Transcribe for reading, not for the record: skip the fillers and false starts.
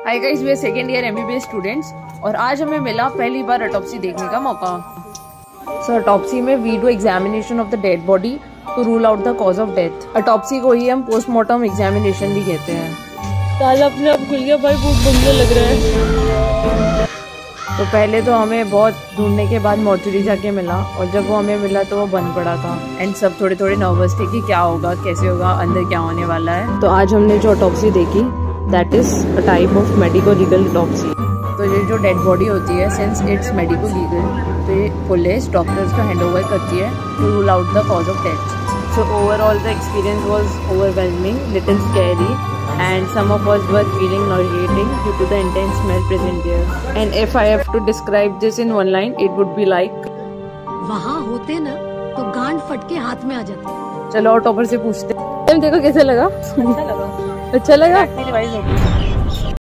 Hi guys, we are second year MBBS students और आज हमें मिला पहली बार ऑटोप्सी देखने का मौका। सो ऑटोप्सी में we do examination of the dead body to rule out the cause of death. Autopsy को ही हम पोस्टमार्टम एग्जामिनेशन भी कहते हैं। ताला अपने आप खुल गया भाई, बहुत बंगला लग रहा है। तो पहले तो हमें बहुत ढूंढने के बाद मॉर्चरी जाके मिला और जब वो हमें मिला तो वो बंद पड़ा था एंड सब थोड़े थोड़े नर्वस थे कि क्या होगा, कैसे होगा, अंदर क्या होने वाला है। तो आज हमने जो ऑटोप्सी देखी that is a type of medico legal autopsy. तो ये जो डेड बॉडी होती है, सिंस इट्स मेडिको लीगल, तो ये पुलिस डॉक्टर्स को हैंड ओवर करती है to rule out the cause of death. So overall the experience was overwhelming, little scary, and some of us were feeling nauseating due to the intense smell present there. And if I have to describe this in one line, it would be like वहाँ होते ना तो गांड फट के हाथ में आ जाते। चलो और टॉपर से पूछते हैं। देखो कैसा लगा? अच्छा लगा?